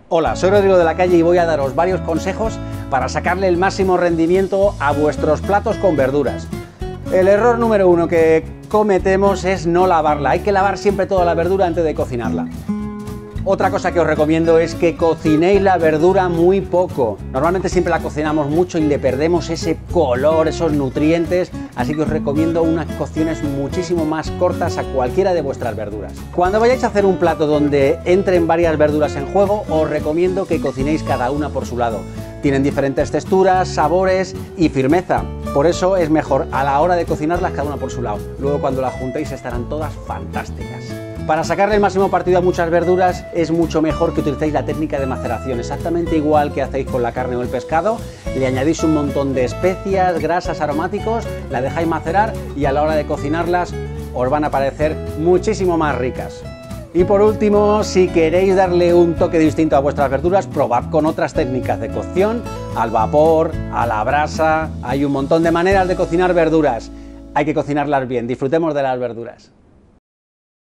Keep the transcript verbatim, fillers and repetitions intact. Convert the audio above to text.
Hola, soy Rodrigo de la Calle y voy a daros varios consejos para sacarle el máximo rendimiento a vuestros platos con verduras. El error número uno que cometemos es no lavarla. Hay que lavar siempre toda la verdura antes de cocinarla. Otra cosa que os recomiendo es que cocinéis la verdura muy poco. Normalmente siempre la cocinamos mucho y le perdemos ese color, esos nutrientes, así que os recomiendo unas cocciones muchísimo más cortas a cualquiera de vuestras verduras. Cuando vayáis a hacer un plato donde entren varias verduras en juego, os recomiendo que cocinéis cada una por su lado. Tienen diferentes texturas, sabores y firmeza. Por eso es mejor a la hora de cocinarlas cada una por su lado. Luego cuando las juntéis estarán todas fantásticas. Para sacarle el máximo partido a muchas verduras es mucho mejor que utilicéis la técnica de maceración, exactamente igual que hacéis con la carne o el pescado. Le añadís un montón de especias, grasas, aromáticos, la dejáis macerar y a la hora de cocinarlas os van a parecer muchísimo más ricas. Y por último, si queréis darle un toque distinto a vuestras verduras, probad con otras técnicas de cocción, al vapor, a la brasa. Hay un montón de maneras de cocinar verduras. Hay que cocinarlas bien. Disfrutemos de las verduras.